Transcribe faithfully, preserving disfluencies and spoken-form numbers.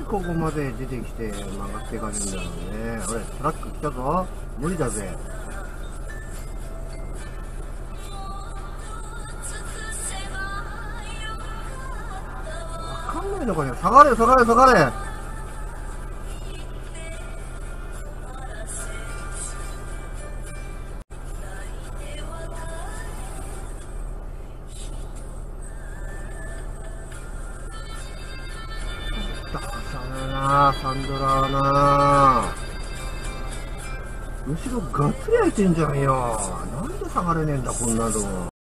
ここまで出てきて曲がっていかねえんだろうね。俺、トラック来たぞ。無理だぜ。わかんないのかね。下がれ、下がれ、下がれ。だからな、サンドラはな。後ろがっつり開いてんじゃんよ。なんで下がれねえんだ、こんなの。